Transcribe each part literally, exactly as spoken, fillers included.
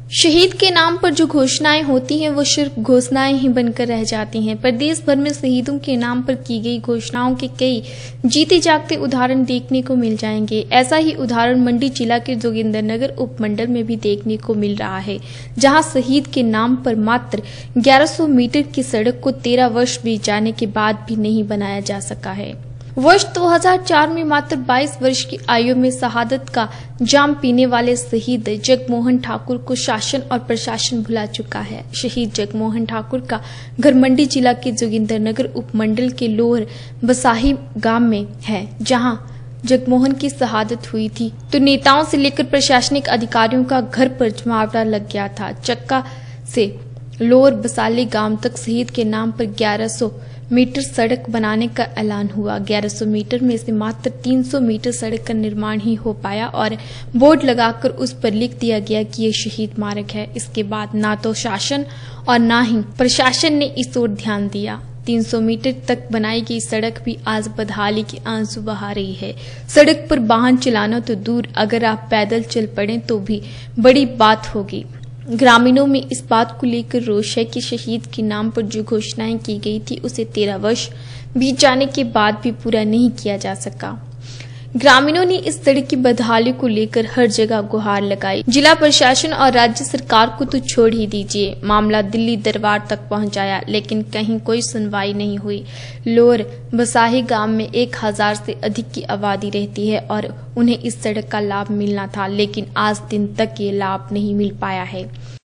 शहीद के नाम पर जो घोषणाएं होती हैं वो सिर्फ घोषणाएं ही बनकर रह जाती हैं, पर देश भर में शहीदों के नाम पर की गई घोषणाओं के कई जीते जागते उदाहरण देखने को मिल जाएंगे। ऐसा ही उदाहरण मंडी जिला के जोगिंदरनगर उपमंडल में भी देखने को मिल रहा है, जहां शहीद के नाम पर मात्र ग्यारह सौ मीटर की सड़क को तेरह वर्ष बीत जाने के बाद भी नहीं बनाया जा सका है। वर्ष दो हज़ार चार में मात्र बाईस वर्ष की आयु में शहादत का जाम पीने वाले शहीद जगमोहन ठाकुर को शासन और प्रशासन भुला चुका है। शहीद जगमोहन ठाकुर का घर मंडी जिला के जोगिंदरनगर उपमंडल के लोअर बसाही गांव में है, जहां जगमोहन की शहादत हुई थी तो नेताओं से लेकर प्रशासनिक अधिकारियों का घर पर जमावड़ा लग गया था। चक्का से लोअर बसाली गांव तक शहीद के नाम पर ग्यारह सौ मीटर सड़क बनाने का ऐलान हुआ। ग्यारह सौ मीटर में से मात्र तीन सौ मीटर सड़क का निर्माण ही हो पाया और बोर्ड लगाकर उस पर लिख दिया गया कि ये शहीद मार्ग है। इसके बाद ना तो शासन और ना ही प्रशासन ने इस ओर ध्यान दिया। तीन सौ मीटर तक बनाई गई सड़क भी आज बदहाली के आंसू बहा रही है। सड़क पर वाहन चलाना तो दूर, अगर आप पैदल चल पड़े तो भी बड़ी बात होगी। ग्रामीणों में इस बात को लेकर रोष है कि शहीद के नाम पर जो घोषणाएं की गई थी उसे तेरह वर्ष बीत जाने के बाद भी पूरा नहीं किया जा सका। ग्रामीणों ने इस सड़क की बदहाली को लेकर हर जगह गुहार लगाई। जिला प्रशासन और राज्य सरकार को तो छोड़ ही दीजिए, मामला दिल्ली दरबार तक पहुंचाया, लेकिन कहीं कोई सुनवाई नहीं हुई। लोअर बसाही गांव में एक हजार से अधिक की आबादी रहती है और उन्हें इस सड़क का लाभ मिलना था, लेकिन आज दिन तक ये लाभ नहीं मिल पाया है।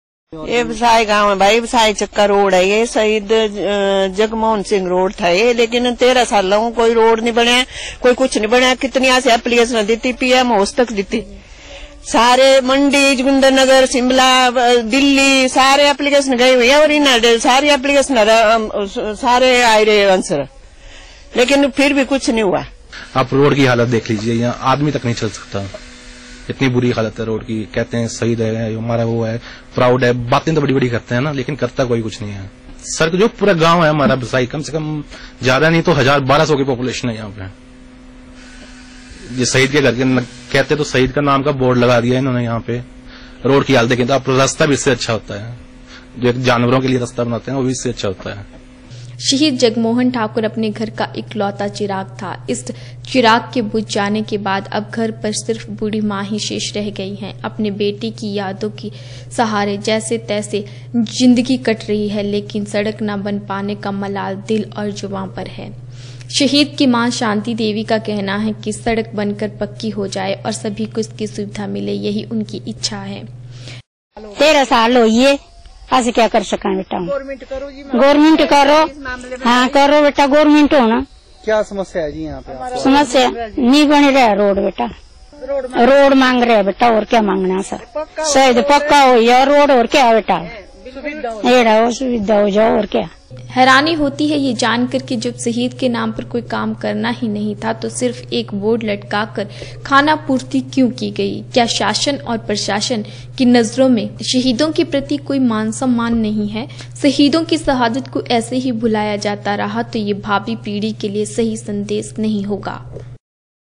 ये बसाई गांव है भाई, बसाई चक्का रोड है। ये शहीद जगमोहन सिंह रोड था ये, लेकिन तेरह साल लगो कोई रोड नहीं बना, कोई कुछ नहीं बना। कितनी ऐसी एप्लीकेशन दी थी, पीएम हाउस तक दी थी, सारे मंडी जोगिंदरनगर शिमला दिल्ली सारे एप्लीकेशन गई हुई है और इन सारी एप्लीकेशन सारे आए रहे आंसर, लेकिन फिर भी कुछ नहीं हुआ। आप रोड की हालत देख लीजिए, यहाँ आदमी तक नहीं चल सकता, इतनी बुरी हालत है रोड की। कहते हैं शहीद है हमारा, वो है प्राउड है, बातें तो बड़ी बड़ी करते हैं ना, लेकिन करता कोई कुछ नहीं है। सर जो पूरा गांव है हमारा बसाई, कम से कम ज्यादा नहीं तो हजार बारह सौ की पॉपुलेशन है यहाँ पे। ये शहीद के घर के कहते तो शहीद का नाम का बोर्ड लगा दिया इन्होंने यहाँ पे। रोड की हालत देखें तो आप रास्ता भी इससे अच्छा होता है, जो एक जानवरों के लिए रास्ता बनाते हैं वो भी इससे अच्छा होता है। शहीद जगमोहन ठाकुर अपने घर का इकलौता चिराग था। इस चिराग के बुझ जाने के बाद अब घर पर सिर्फ बूढ़ी माँ ही शेष रह गई हैं। अपने बेटे की यादों की सहारे जैसे तैसे जिंदगी कट रही है, लेकिन सड़क न बन पाने का मलाल दिल और जुबां पर है। शहीद की मां शांति देवी का कहना है कि सड़क बनकर पक्की हो जाए और सभी को इसकी सुविधा मिले, यही उनकी इच्छा है। तेरह साल हो ये ऐसे क्या कर सका बेटा, गवर्नमेंट करो जी, गवर्नमेंट करो, हाँ करो बेटा, गवर्नमेंट हो ना। क्या समस्या है जी यहाँ पे? समस्या नहीं बन रहा है रोड बेटा, रोड मांग रहे हैं बेटा, और क्या मांगना सर, शायद पक्का हो या रोड, और क्या बेटा, ये सुविधा हो जाओ, और क्या। हैरानी होती है ये जानकर कि जब शहीद के नाम पर कोई काम करना ही नहीं था तो सिर्फ एक बोर्ड लटकाकर खाना पूर्ति क्यों की गई। क्या शासन और प्रशासन की नजरों में शहीदों के प्रति कोई मान सम्मान नहीं है? शहीदों की शहादत को ऐसे ही भुलाया जाता रहा तो ये भावी पीढ़ी के लिए सही संदेश नहीं होगा।